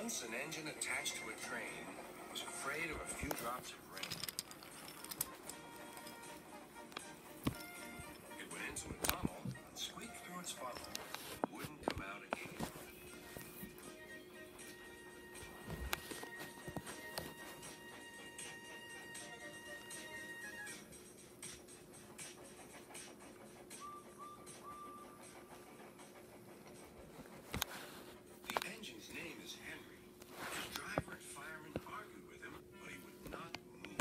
Once an engine attached to a train was afraid of a few drops of rain. It went into a tunnel and squeaked through its funnel. It wouldn't come out again. The engine's name is Henry. His driver and fireman argued with him, but he would not move.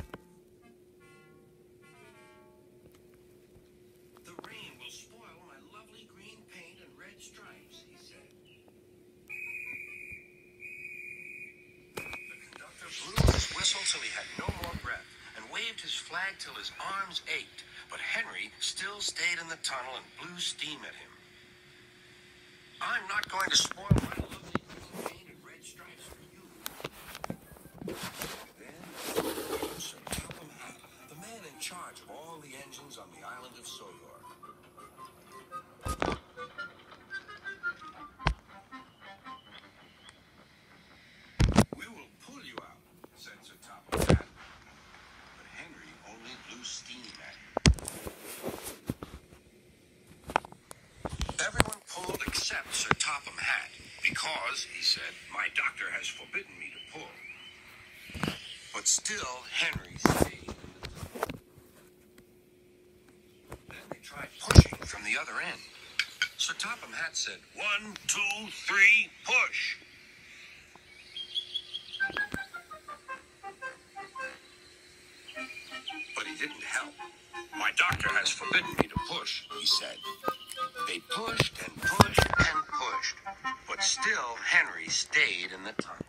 The rain will spoil my lovely green paint and red stripes, he said. The conductor blew his whistle till he had no more breath and waved his flag till his arms ached, but Henry still stayed in the tunnel and blew steam at him. I'm not going to spoil my lovely green paint and red stripes for you. Then Sir Topham Hatt, the man in charge of all the engines on the island of Sodor. We will pull you out, said Sir Topham Hatt. But Henry only blew steam at him. Everyone pulled except Sir Topham Hatt, because, he said, my doctor has forbidden me to pull. But still, Henry stayed in the tunnel. Then they tried pushing from the other end. Sir Topham Hatt said, 1, 2, 3, push. But he didn't help. My doctor has forbidden me to push, he said. They pushed and pushed and pushed, but still Henry stayed in the tunnel.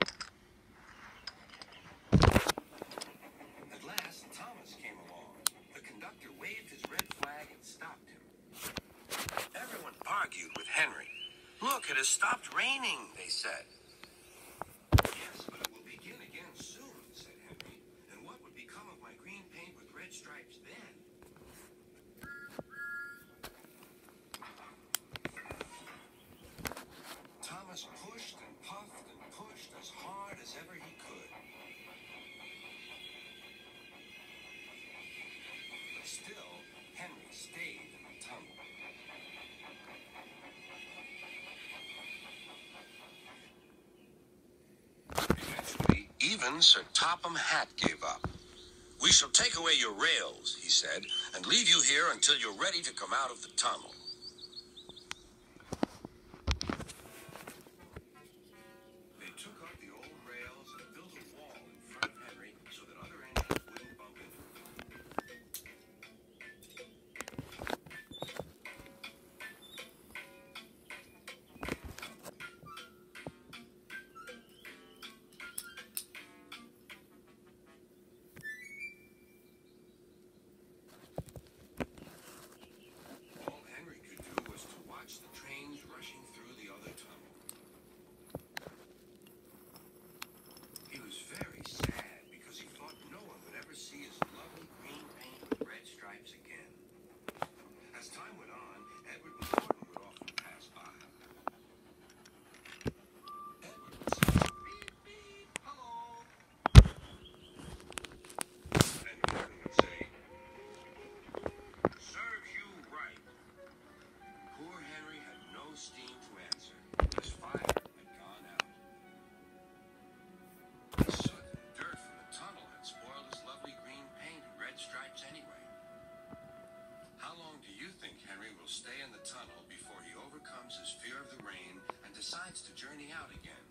At last, Thomas came along. The conductor waved his red flag and stopped him. Everyone argued with Henry. Look, it has stopped raining, they said. Yes, but it will begin again soon, said Henry. And what would become of my green paint with red stripes then? Thomas pushed and puffed and pushed as hard as ever he could. But still, Henry stayed in the tunnel. Eventually, even Sir Topham Hatt gave up. We shall take away your rails, he said, and leave you here until you're ready to come out of the tunnel. They took up the old rails and built a wall in front of Henry so that other engines wouldn't bump into him. All Henry could do was to watch the trains rushing through the other tunnel. He was very sad because he thought no one would ever see his lovely green paint with red stripes again. As time went on, Edward and Gordon would often pass by. Edward would say, beep, beep, hello. And Gordon would say, serves you right. Poor Henry had no steam to answer. His fire had gone out. The soot and dirt from the tunnel had spoiled his lovely green paint and red stripes anyway. How long do you think Henry will stay in the tunnel before he overcomes his fear of the rain and decides to journey out again?